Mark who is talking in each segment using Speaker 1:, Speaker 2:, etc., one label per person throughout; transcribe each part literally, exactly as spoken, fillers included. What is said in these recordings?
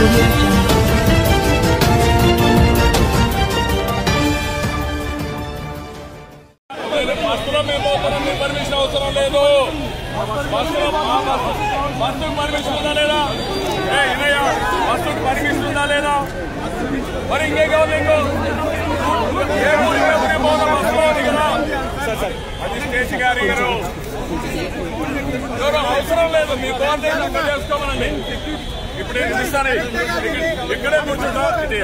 Speaker 1: Permission అవసరం లేదు. బస్సుకు పర్మిషన్ ఉందా లేదా? బస్సుకు పర్మిషన్ ఉందా లేదా? మరి ఇంకే కావాలి ఇంకో ఏ ఊరికి ఎవరి పోదా బస్సులో ఉంది కదా. అది స్టేషన్ గారి గారు అవసరం లేదు. మీ కోరిక చేసుకోమనండి. ఇప్పుడు ఇస్తాను ఇక్కడే కూర్చుంటా.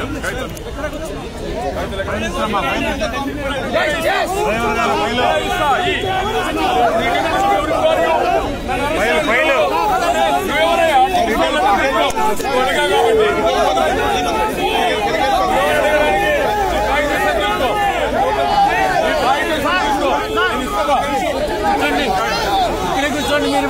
Speaker 1: ఇక్కడే కూర్చోండి. మీరు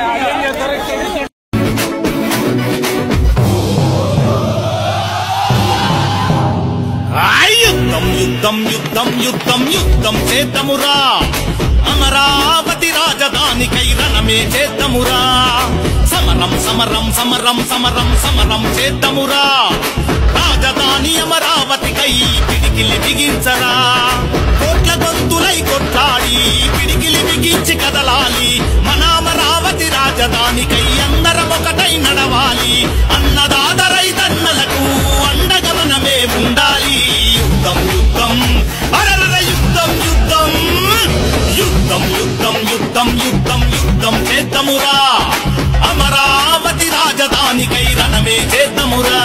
Speaker 2: యుద్ధం యుద్ధం యుద్ధం యుద్ధం చేద్దామురా, అమరావతి రాజధానికై రణమే చేద్దామురా. సమరం సమరం సమరం సమరం సమరం చేద్దామురా, రాజధాని అమరావతికై పిడికిలి బిగించరా. కోట్ల గొంతులై కొట్లాడి పిడికిలి బిగించి కదలాలి. మన అమరావతి రాజధానికై అందరం ఒకటై నడవాలి. అన్నదాత రైతన్నలకు అండగా మనమే ఉండాలి. యుద్ధం యుద్ధం అరర యుద్ధం యుద్ధం యుద్ధం యుద్ధం యుద్ధం యుద్ధం యుద్ధం చేద్దామురా, అమరావతి రాజధానికై రణమే చేద్దామురా.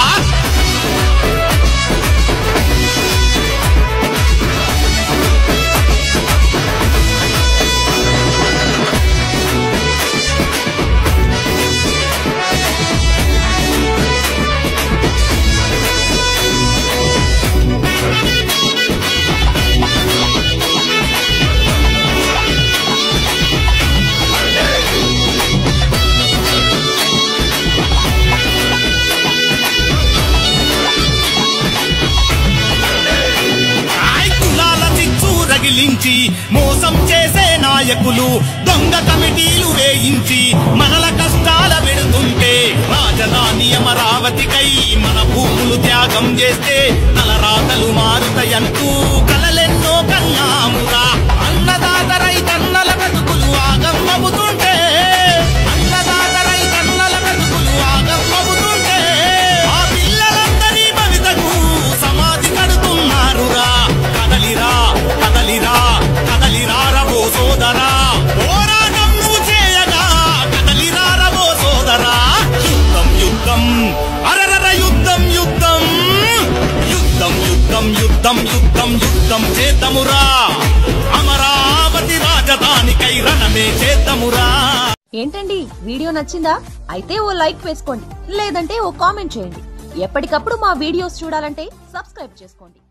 Speaker 2: మోసం చేసే నాయకులు దొంగ కమిటీలు వేయించి మనల కష్టాల పెడుతుంటే, రాజధాని అమరావతికై మన భూములు త్యాగం చేస్తే తలరాతలు మారుతాయంటూ కలలెన్నో కన్నామురా. అన్నదాత రైతన్నల బతుకులు ఆగం అవుతుంటే, అన్నదాత రైతన్నల బతుకులు ఆగం అవుతుంటే ఆ పిల్లలందరి భవితకు సమాధి కడుతున్నారురా. కదలిరా కదలిరా కదలిరారవో సోదరా, పోరాటం నువ్వు చేయగా కదలిరారవో సోదరా. యుద్ధం యుద్ధం అరరర యుద్ధం యుద్ధం యుద్ధం యుద్ధం యుద్ధం యుద్ధం యుద్ధం చేద్దామురా, అమరావతి రాజధానికై రణమే చేద్దామురా.
Speaker 3: ఏంటండి వీడియో నచ్చిందా? అయితే ఓ లైక్ వేసుకోండి, లేదంటే ఓ కామెంట్ చేయండి. ఎప్పటికప్పుడు మా వీడియోస్ చూడాలంటే సబ్స్క్రైబ్ చేసుకోండి.